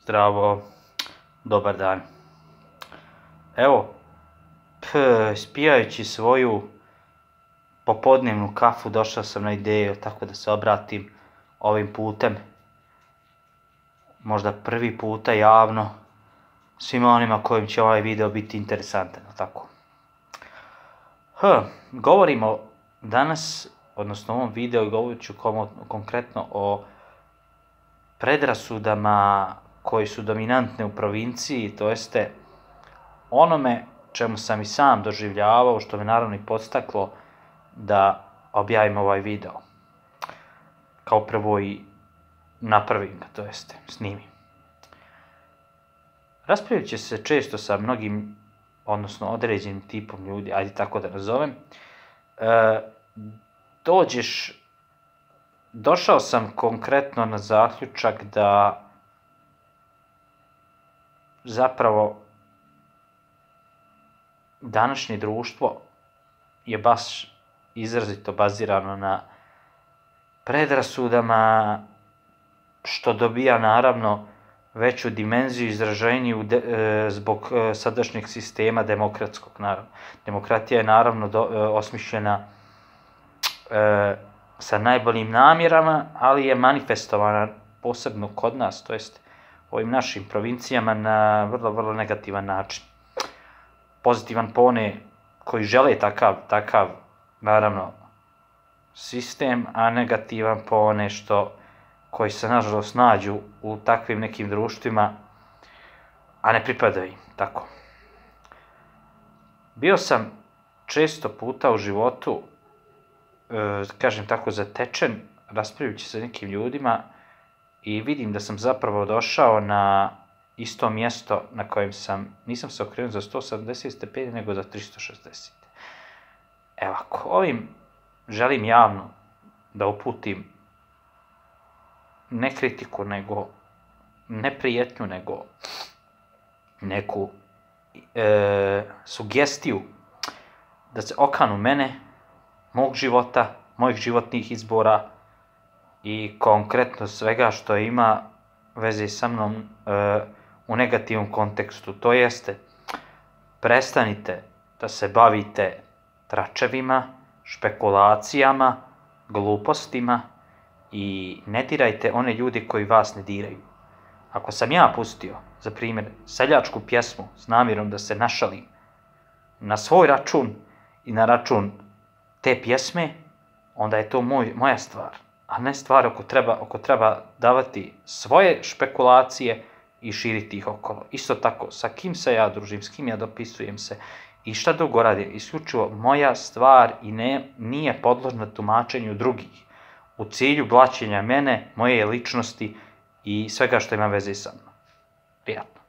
Zdravo, dobar dan. Evo, ispijajući svoju popodnevnu kafu došao sam na ideju tako da se obratim ovim putem. Možda prvi puta javno svima onima kojim će ovaj video biti interesantan, tako. Govorimo danas, odnosno u ovom videu govorit ću konkretno o predrasudama koji su dominantne u provinciji, to jeste onome čemu sam i sam doživljavao, što me naravno i podstaklo da objavim ovaj video. Kao prvo i napravim ga, to jeste snimim. Raspravit će se često sa mnogim, odnosno određenim tipom ljudi, ajde tako da nazovem. Došao sam konkretno na zaključak da zapravo današnje društvo je baš izrazito bazirano na predrasudama, što dobija naravno veću dimenziju izraženiju zbog sadašnjeg sistema demokratskog, naravno. Demokratija je naravno osmišljena sa najboljim namjerama, ali je manifestovana posebno kod nas, to jest u ovim našim provincijama, na vrlo, vrlo negativan način. Pozitivan po one koji žele takav, naravno, sistem, a negativan po one koji se nažalost nađu u takvim nekim društvima, a ne pripadaju im, tako. Bio sam često puta u životu, kažem tako, zatečen, raspravljajući sa nekim ljudima i vidim da sam zapravo došao na isto mjesto na kojem nisam se okrenuo za 170 stepeni, nego za 360. Evo, ako ovim želim javno da uputim ne kritiku, nego ne prijetnju, nego neku sugestiju da se okanu mene, mog života, mojih životnih izbora i konkretno svega što ima veze sa mnom u negativnom kontekstu. To jeste, prestanite da se bavite tračevima, špekulacijama, glupostima i ne dirajte one ljudi koji vas ne diraju. Ako sam ja pustio, za primjer, seljačku pjesmu s namjerom da se našalim na svoj račun i na račun te pjesme, onda je to moja stvar, a ne stvar oko treba davati svoje špekulacije i širiti ih okolo. Isto tako, sa kim se ja družim, s kim ja dopisujem se i šta drugo radim, isključivo moja stvar i nije podložna tumačenju drugih u cilju blaćenja mene, moje ličnosti i svega što ima veze sa mnom. Prijatno.